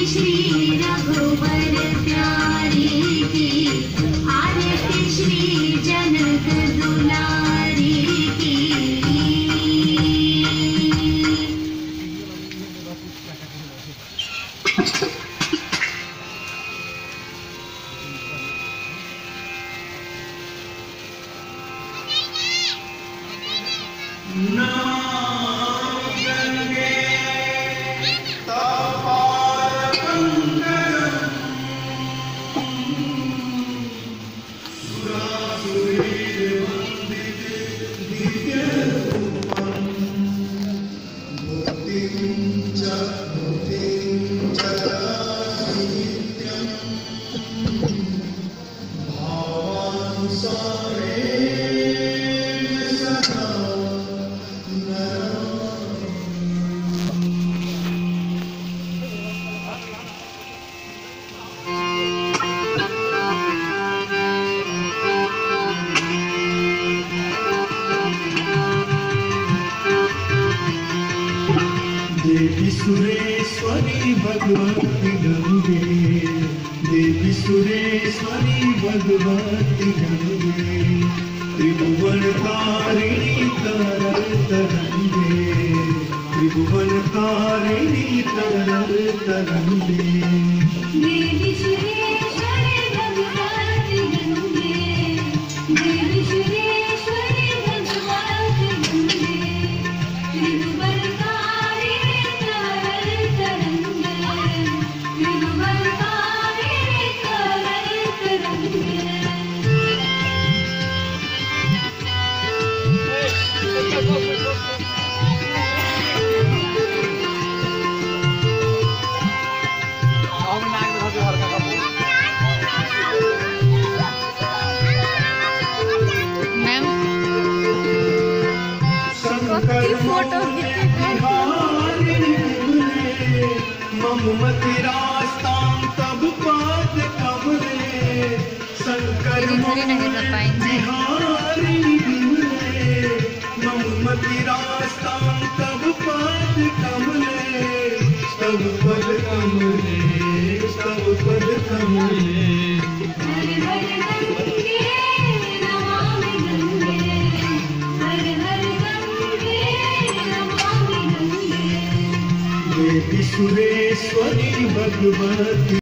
श्री रघुवर प्यारी की, आरती श्री जनक दुलारी की। देवी सुरेश्वरी भगवती गंगे, देवी सुरेश्वरी भगवती गंगे, त्रिभुवन तारिणी तरल तरंगे, त्रिभुवन तारिणी तरल तरंगे। देवी सुरेश्वरी भगवती गंगे, देवी सुरेश्वरी भगवती गंगे, त्रिभुवन मममति रास्तां तब पाद कमले, शंकर बिहारी बिमले, मममति रास्तां तब पाद कमले, तब पद कमले, तब पद कमले। हर हर गंगे नमामि गंगे, हर हर गंगे नमामि गंगे। देवी सुरेश्वरी भगवती